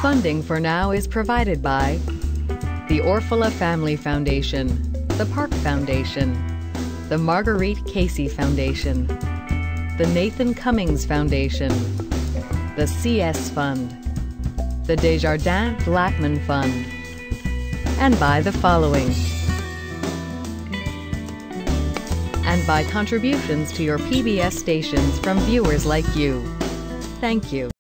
Funding for now is provided by the Orfila Family Foundation, the Park Foundation, the Marguerite Casey Foundation, the Nathan Cummings Foundation, the CS Fund, the Desjardins Blackman Fund, and by the following. And by contributions to your PBS stations from viewers like you. Thank you.